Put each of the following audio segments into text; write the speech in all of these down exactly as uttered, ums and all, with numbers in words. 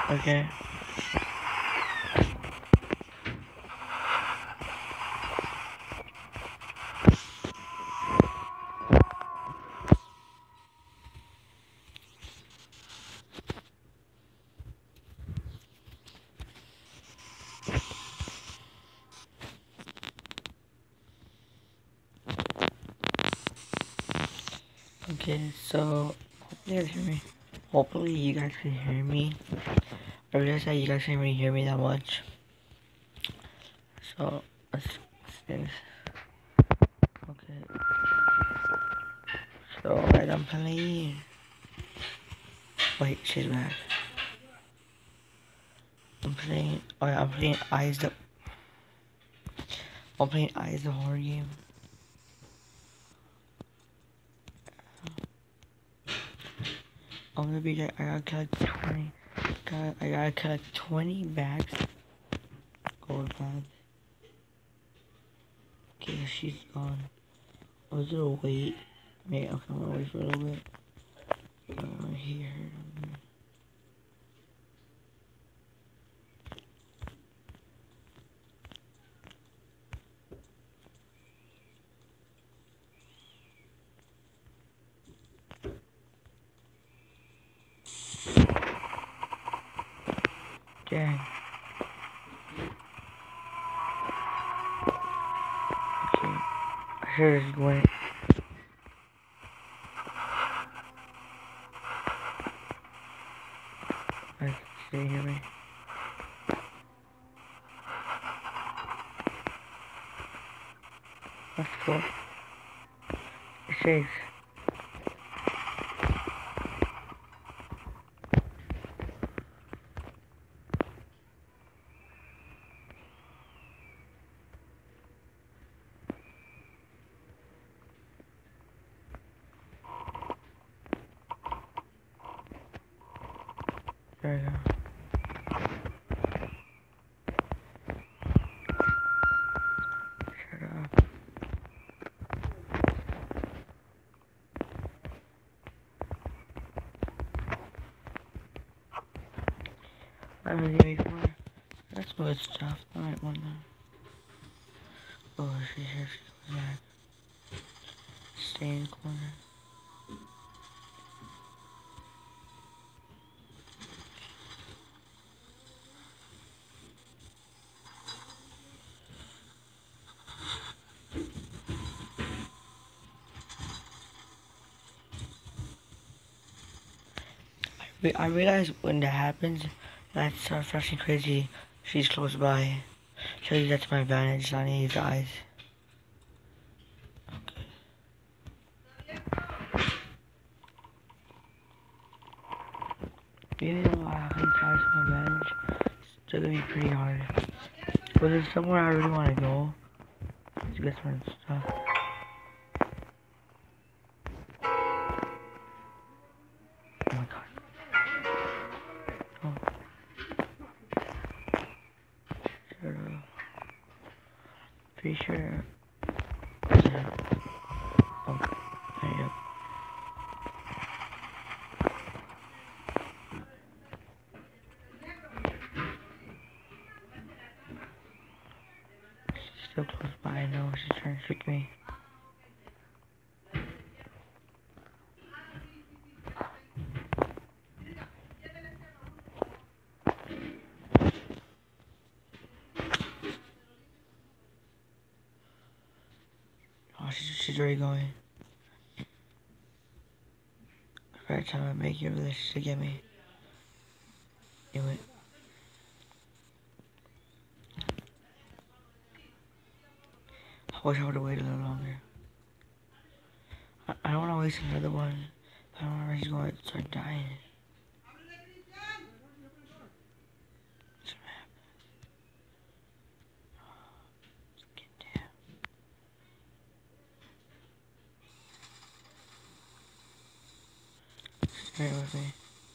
Okay. Okay, so hopefully you guys hear me. Hopefully you guys can hear me. I realize that you guys can't really hear me that much. So let's fix. Okay. So right, I'm playing. Wait, she's back. I'm playing. Oh yeah, I'm playing Eyes the. I'm playing Eyes the horror game. I'm gonna be like, I gotta collect twenty. Got, I gotta collect twenty bags. Gold bags. Okay, she's gone. I was gonna wait. Maybe okay, I'm gonna wait for a little bit. Uh, here. Dang. Okay. I should just went. Let's see here. Let's go. It says. There we go. Shut up. I'm gonna give more. That's good stuff. Alright, one now. Oh, she's here. She's back. Stay in the corner. I realize when that happens, that's so freshly crazy. She's close by. Show you that's my advantage. I need his eyes. Even though I have these eyes my advantage, it's still gonna be pretty hard. But there's somewhere I really want to go to get some stuff. Oh my god. Oh. Shut up. Pretty sure. Yeah. Oh. There you go. She's still close by. I know she's trying to trick me. Oh, she's, she's already going. Every time I make it over there, she's to get me. It went. I wish I would have waited a little longer. I, I don't want to waste another one. I don't want to just going to start dying. Stay with me.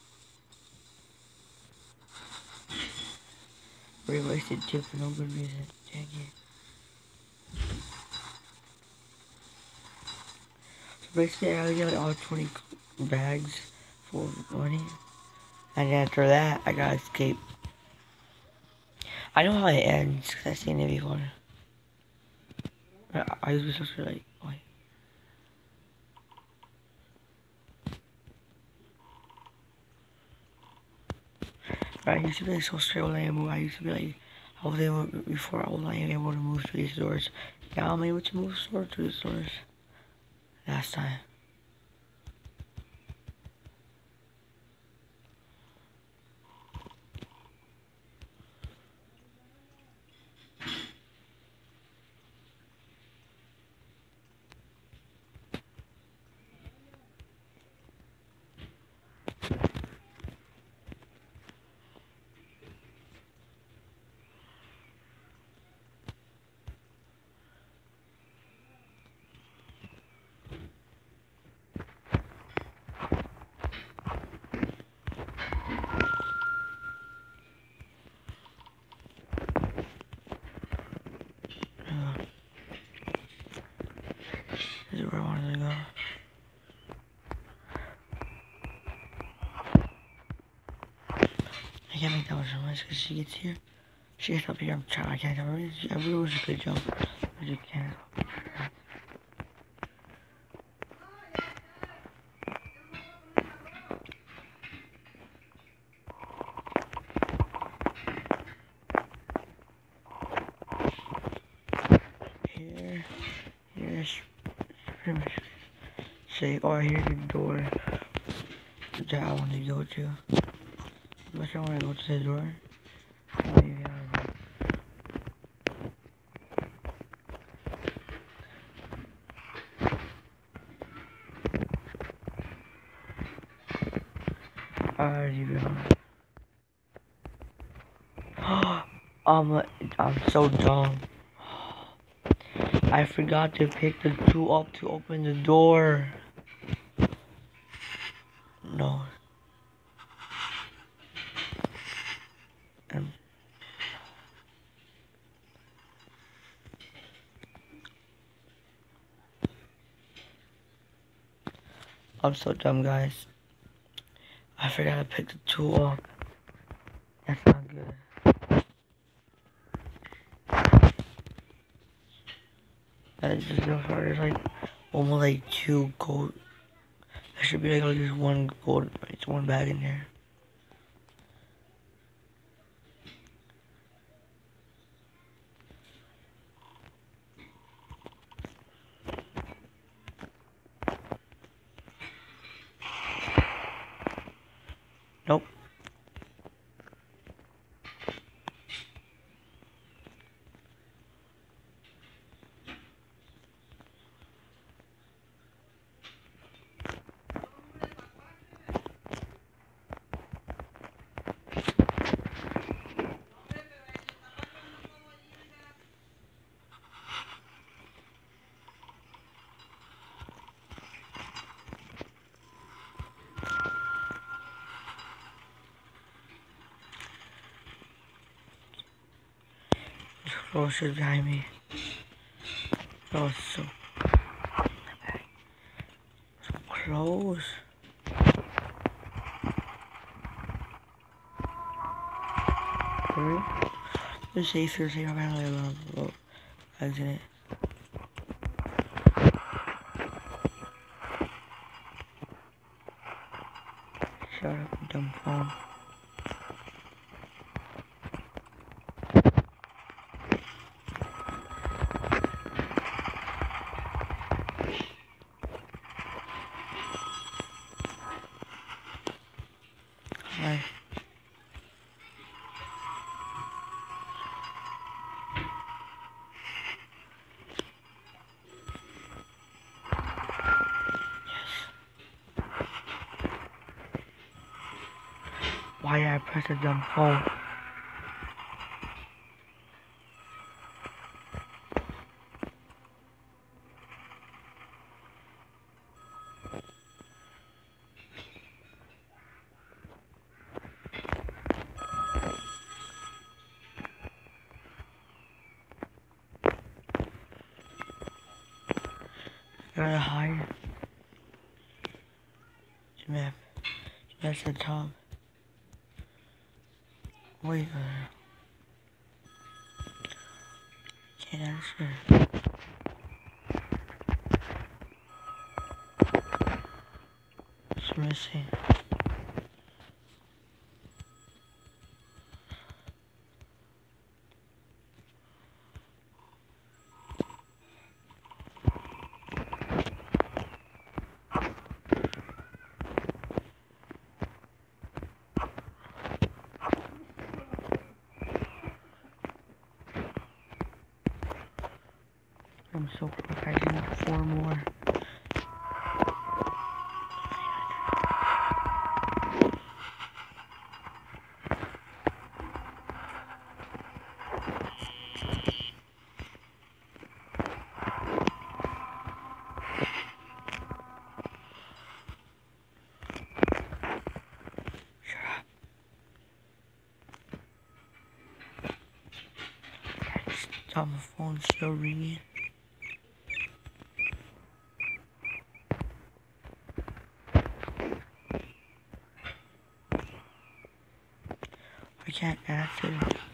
We wasted two for no good reason. Dang it. So basically, I only got all twenty bags for money. And after that, I gotta escape. I know how it ends, because I've seen it before. I, I was supposed to like, wait. I used to be like so straight when I move. I used to be like, I was able, before I was not able to move through these doors. Now I'm able to move through these doors. Last time. This is where I wanted to go. I can't make that much noise because she gets here. She gets up here. I'm trying. I can't. I really, I really wish I could jump, but you can't. Here, here's pretty much say, oh, here's the door that I want to go to. But I want to go to the door. Maybe I don't know. Alright, you go. um, I'm so dumb. I forgot to pick the two up to open the door. No. Um, I'm so dumb, guys. I forgot to pick the two up. That's not good. That just so far. There's like almost like two gold. There should be like at least one gold. It's one bag in there. Nope. Closer behind me. Oh, so, so close. It's safer, safer. I'm gonna let look. Exit it. Shut up, dumb phone. Hi. Why did I press the dumb phone? Gotta hide. Map. That's the top. Wait, uh, can't answer. It's missing. I'm so close. I just need four more. Stop, my phone's still ringing. I can't answer.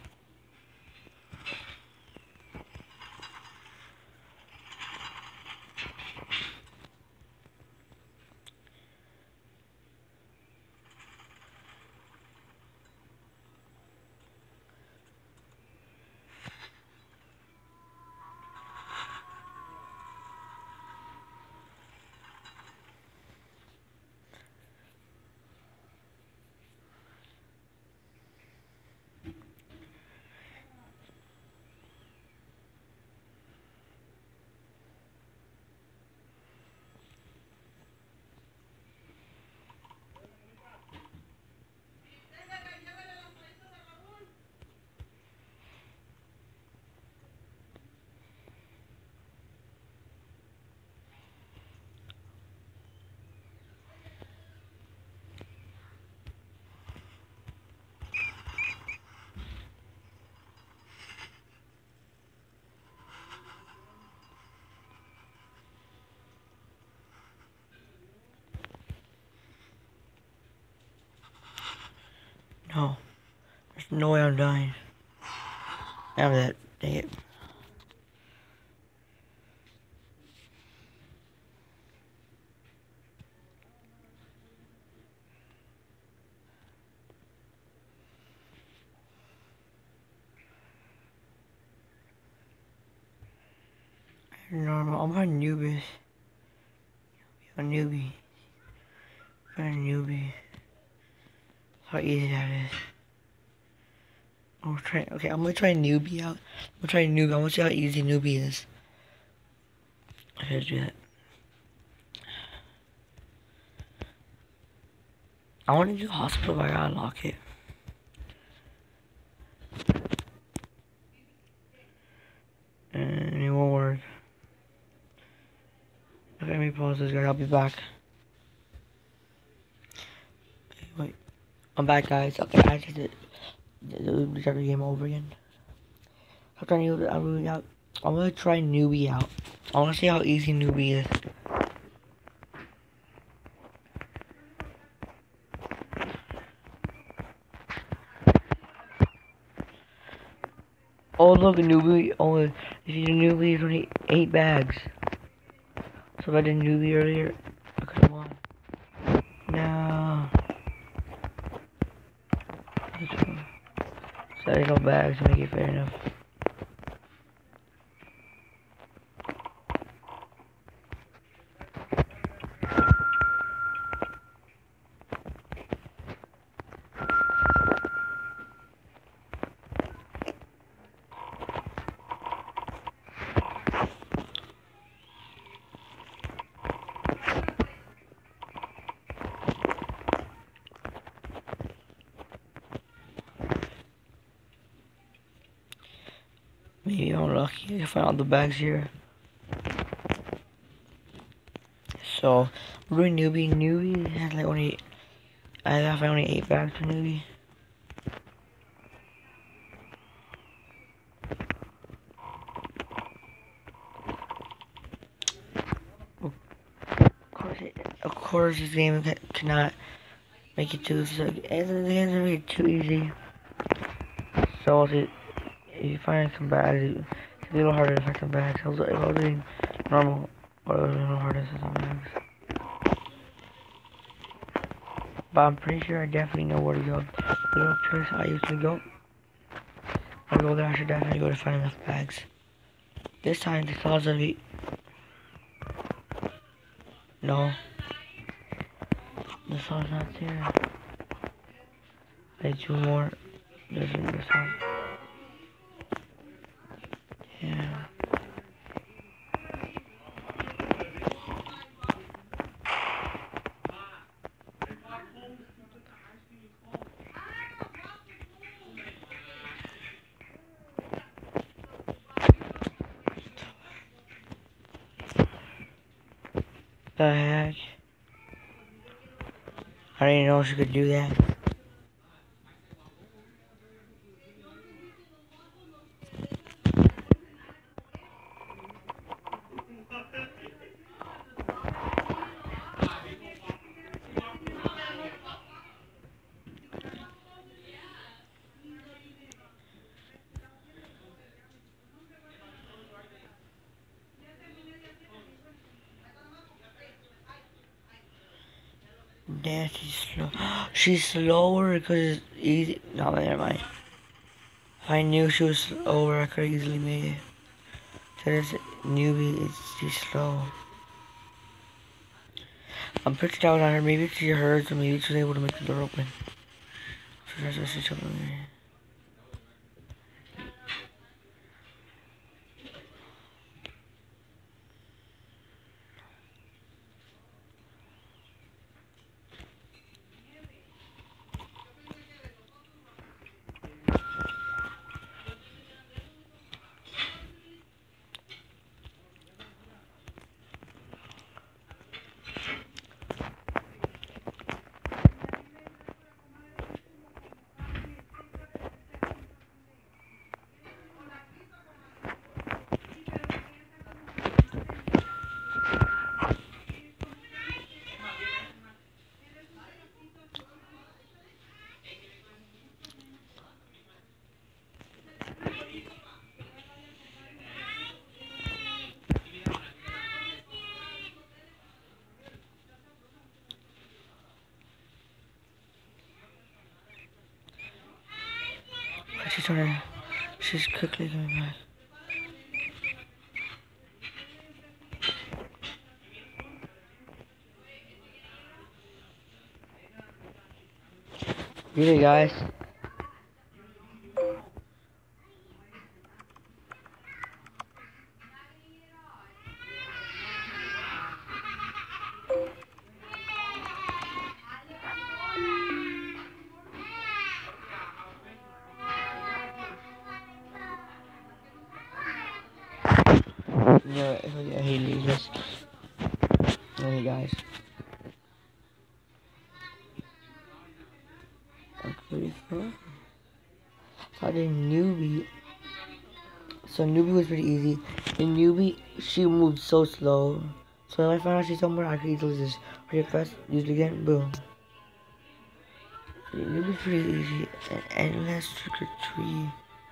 No. There's no way I'm dying. Damn that. Dang it. Normal. I'm a newbie. A newbie. I'm a newbie. How easy that is. I'm gonna try. Okay, I'm gonna try newbie out. I'm gonna try newbie. I'm gonna see how easy newbie is. Let's do that. I want to do hospital, but I gotta unlock it. And it won't work. Okay, let me pause this, guys. I'll be back. Okay, wait. I'm back, guys. Okay, I just did. The start the game over again. I'm trying to I'm really out. I'm gonna try newbie out. I wanna see how easy newbie is. Oh look, a newbie. Oh, if you do newbie, it's only eight bags. So if I did newbie earlier, I could have won. No. So there's no bags to make it fair enough. Maybe I'm lucky. I found all the bags here. So, we're doing newbie. Newbie has like only, I have only eight bags for newbie. Of course, it, of course, this game cannot make it too. So, it's gonna make it too easy. So if you, if you find some bags, it's a little harder to find some bags. If I was, if I was doing normal, or it was a little harder to find some bags. But I'm pretty sure I definitely know where to go. The little place I usually go. I go there, I should definitely go to find enough bags. This time the clouds will be... No. The sun's not there. I need two more. There's this one. Yeah. The heck? I didn't know she could do that. Damn, she's slow. She's slower because it's easy. No, never mind. If I knew she was slower, I could have easily made it. So this newbie is she's slow. I'm pretty down on her. Maybe she heard, so maybe she was able to make the door open. So that's what she's telling me. She's trying to, she's quickly coming back. Really, guys. Yeah, I hate you guys. Hey guys. I'm pretty sure. So I did newbie. So newbie was pretty easy. In newbie, she moved so slow. So when I found out she's somewhere, I could easily just hurry up fast, use it again, boom. Newbie's pretty easy. An endless trick or treat.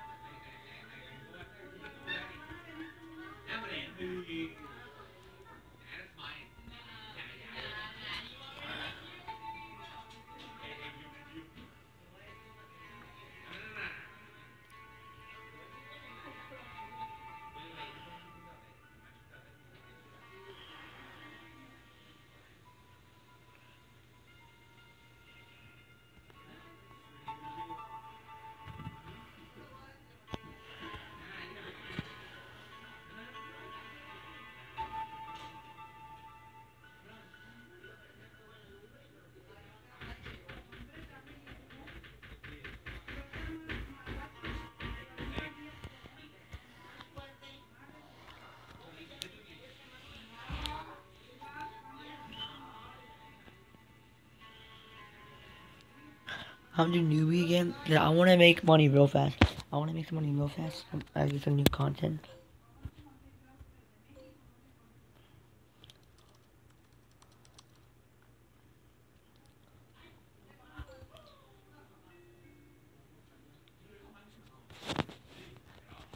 I'm doing newbie again. Yeah, I want to make money real fast. I want to make some money real fast. I get some new content.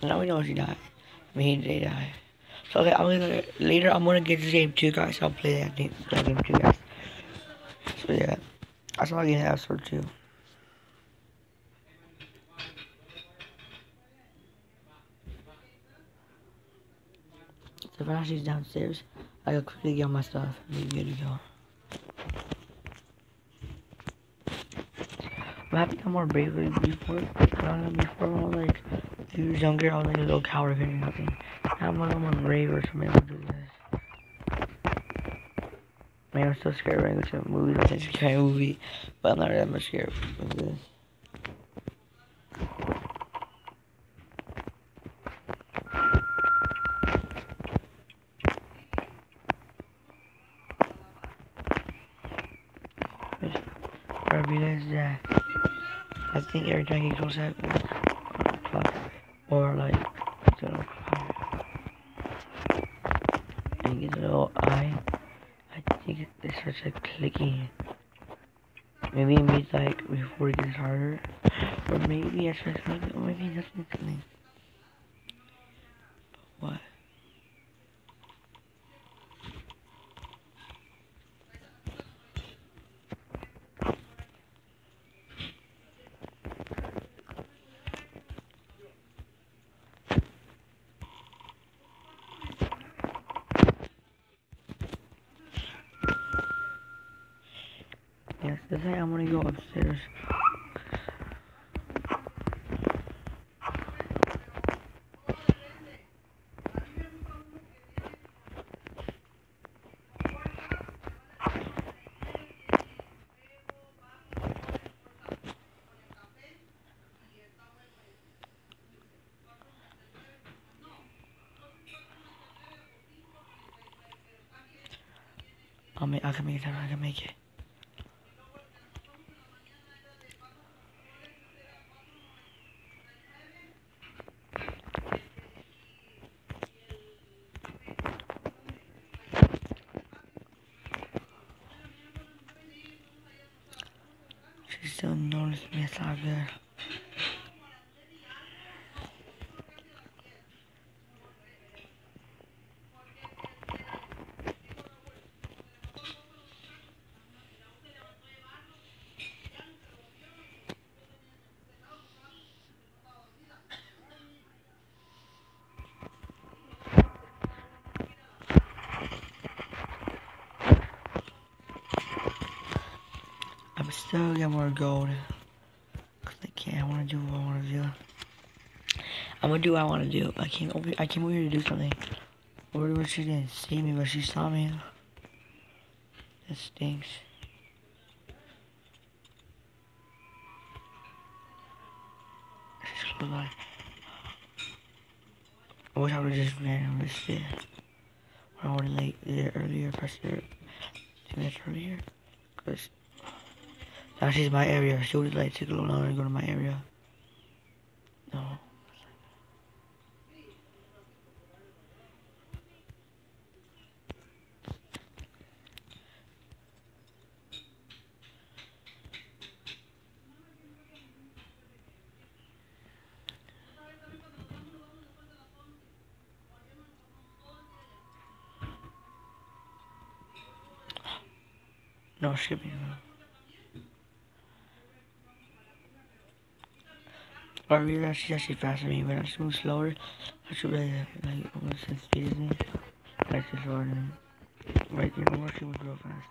Now we know she died. I mean, they died. So okay, I'm gonna later. I'm gonna get this game too, guys. I'll play that game, that game too, guys. So yeah, that's all I can have for two. So now she's downstairs. I gotta quickly get all my stuff. Be good to go. I'm happy I'm more brave than before. Uh, before when I was like, if you was younger, I was like a little coward or nothing. Now I'm a little more brave or something. I'll do this. Man, I'm still scared when I go to movies. I think it's a scary movie, but I'm not that much scared of this. I realized that I think every time he goes out clock or like you know, and he gets a little eye, I think it starts like clicking. Maybe it means like before it gets harder, or maybe I starts clicking, or maybe it doesn't click. But what? Yes, that's why I'm gonna go upstairs. I'll make, I can make it, I can make it. She still noticed me, it's all good. I'm still get more gold. Cause I can't, I wanna do what I wanna do. I'm gonna do what I wanna do. I came over I came over here to do something. Or she didn't see me, but she saw me. That stinks. So like, I wish I would've just ran and risked it. Or I would've like did it earlier, pressed it two minutes earlier. Cause now she's my area. She would've like took a little longer to go to my area. No. No shipping. I realized she's actually faster than me, but I should move slower. I should really like almost since speed is me. Like this slower than right there, almost she was real fast.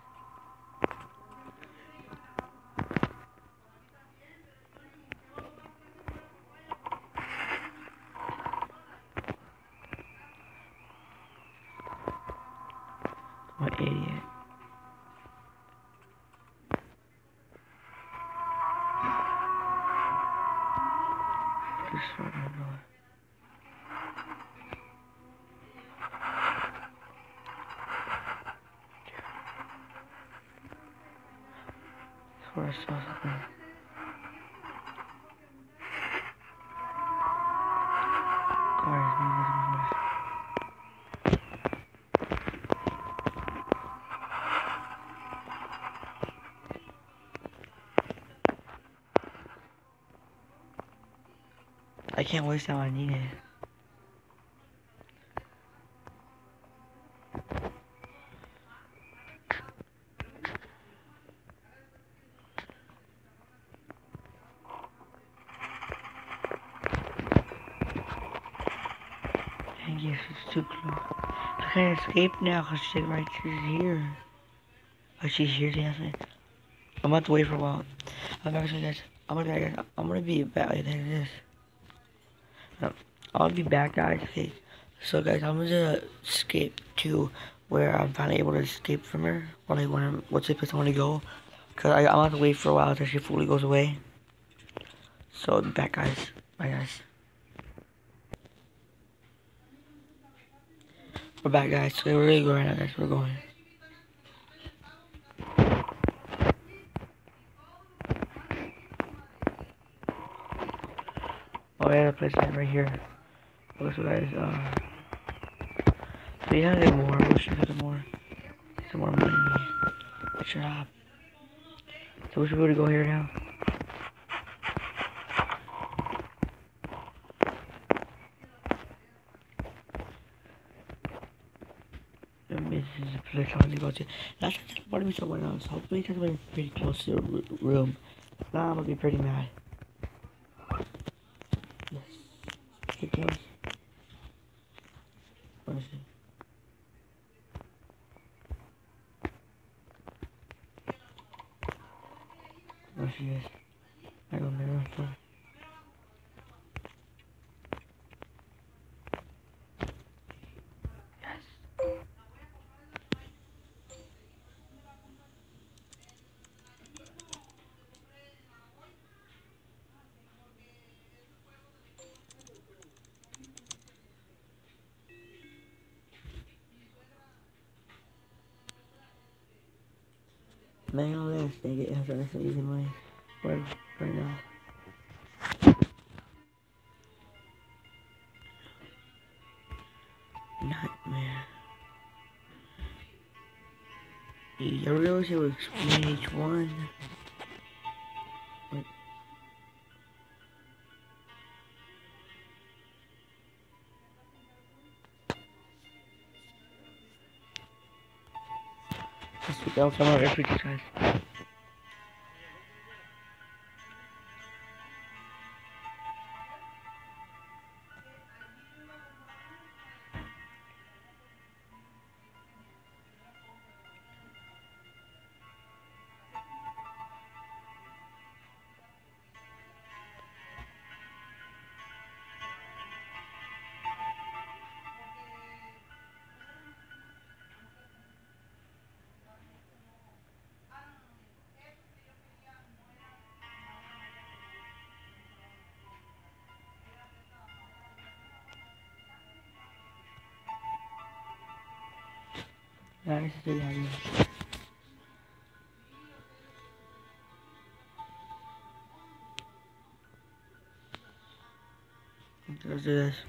I'm an idiot. Just so I know. Where I saw something. Guys, me with my voice. I can't waste time I need it. Yes, it's too close. I can't escape now because she's right she's here. Oh, she's here, dancing. I'm about to wait for a while. I'm actually, guys, I'm gonna, guys, I'm gonna be back. Like this. Um, I'll be back, guys. Okay. So, guys, I'm gonna escape to where I'm finally able to escape from her. Or like when I'm, what's the place I want to go? Cause I, I'm gonna have to wait for a while until she fully goes away. So, I'll be back, guys. Bye, guys. We're back, guys. So, we're really going right now, guys. We're going. Oh, yeah, the place right here. Okay, so guys, uh, so you have to get more. We'll should get more. Some more money. Shut up. So we should be able to go here now. This is a place I want to go to. Last time I wanted to be somewhere else. Hopefully it's going to be pretty close to the room. Now I'm going to be pretty mad. Yes. Get close. What is it? There she is. I don't know. Man, all this, they get after I start using my word right now. Nightmare. I really wish I would explain each one. Wait. Let's take out some of our efforts, guys. Nice to have you. Let's do this.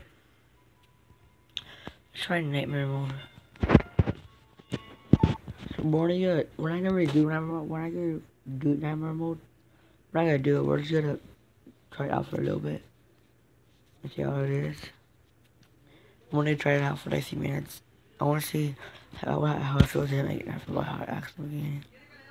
Let's try nightmare mode. So when I get, when I never do nightmare mode, when I go do nightmare mode, we're not gonna do it. We're just gonna try it out for a little bit and see how it is. I'm gonna try it out for like ninety minutes. I want to see how how it feels in like after how it acts in the beginning.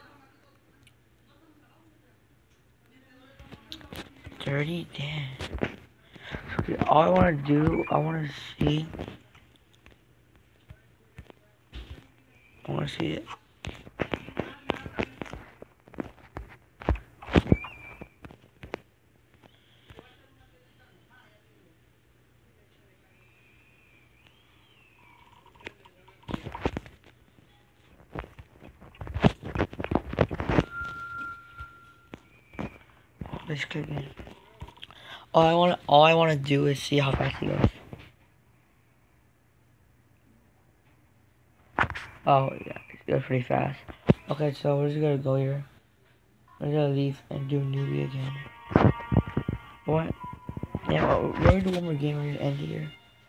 Dirty, damn. Okay, all I want to do, I want to see. I want to see it. Let's click in. All I want, all I want to do is see how fast he goes. Oh yeah, it goes pretty fast. Okay, so we're just gonna go here. We're gonna leave and do newbie again. What? Yeah, well, we're gonna do one more game. We're gonna end here.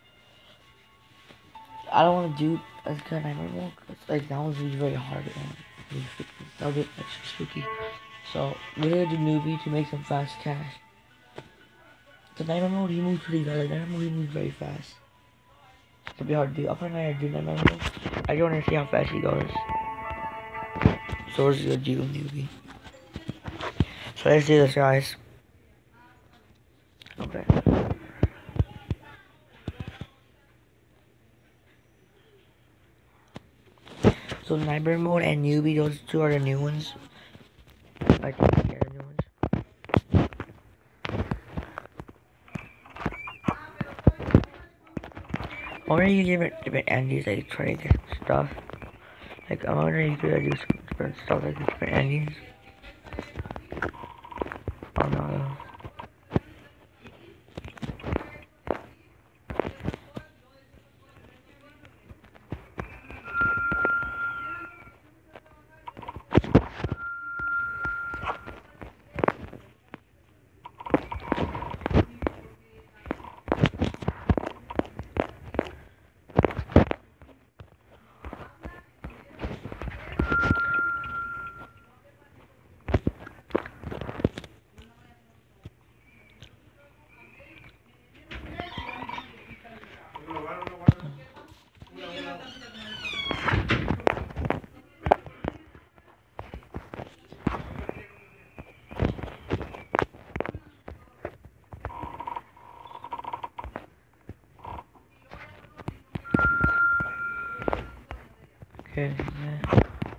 I don't want to do as good as nightmare mode. Cause like that one's really very hard and really spooky. That'll be extra spooky. So we're gonna do newbie to make some fast cash. The nightmare mode, he moves pretty fast. Like nightmare mode, he moves very fast. It'll be hard to do. I'll probably not do nightmare mode. I just want to see how fast he goes. So we're just gonna do newbie. So let's do this, guys. Okay. So Nightmare Mode and Newbie, those two are the new ones. I think they're the new ones. I wonder if you give it different endings, like try different stuff. Like I wonder if you could do some different stuff like different endings. Oh no. Okay, yeah.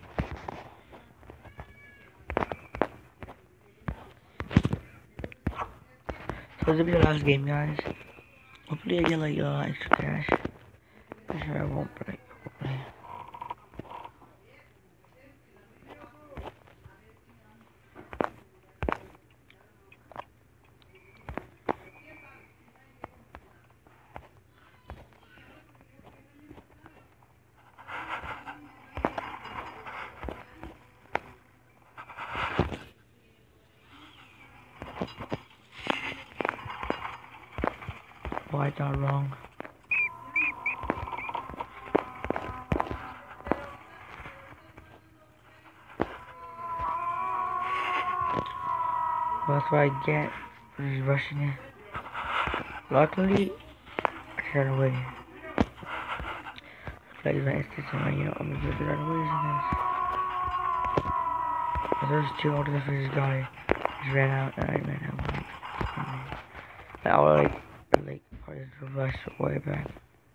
So this will be the last game, guys. Hopefully I get like uh, extra cash. I'm sure I won't break. Hopefully. Oh, I thought wrong. Well, that's what I get for just rushing it. Luckily, I got away. Like my instance, and you know, I'm gonna get out of the way. But there's two older for this guy. Just ran out, and I ran out. Like, I was like, like, I just rushed way back.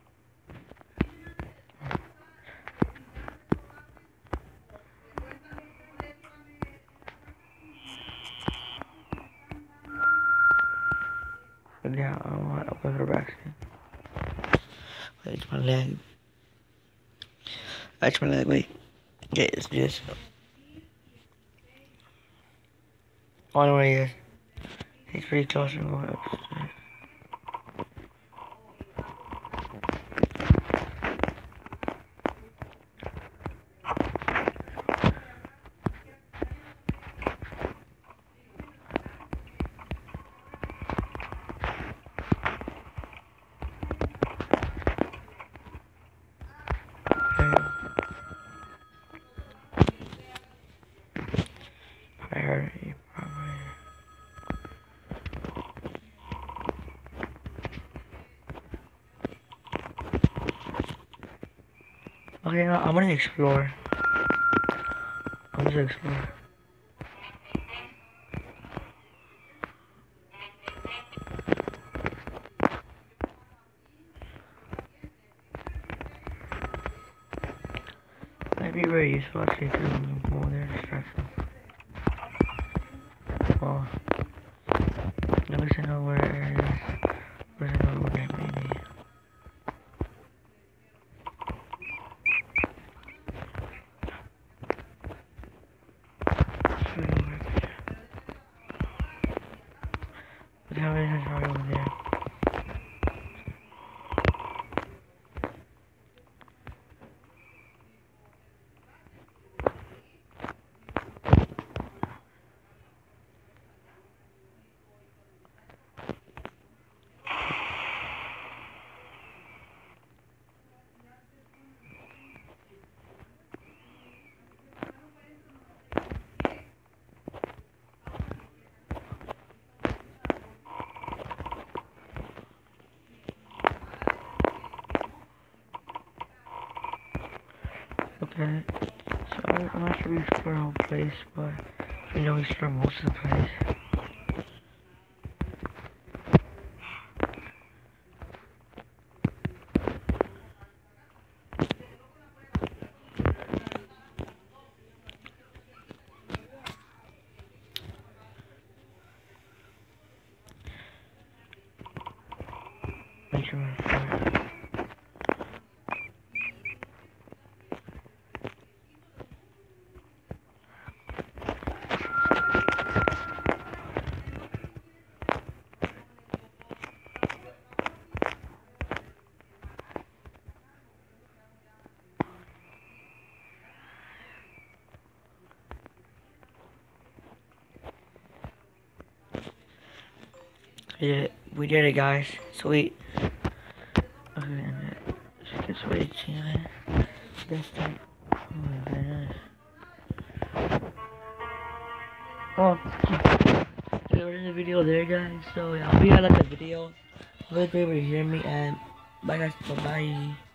But yeah, I want to open her back. Wait, it's my leg. That's my leg, wait. Okay, let's do this. Oh, I know where he is. He's pretty close and going upstairs. I heard you probably. Okay, no, I'm gonna explore. I'm just explore. Might be very useful actually to go there distraction. Well, at least I know where it is. Where's I know where that may be. But how is it right over there? Okay, so I- I'm not sure we explore the whole place, but we know we explore most of the place. We did it. We did it, guys. Sweet. Okay, and let's get sweet, man. This time. Oh my goodness. Oh, okay, we're in the video there, guys. So, yeah, I hope you guys liked the video. Hope you were able to hear me, and bye, guys. Bye bye.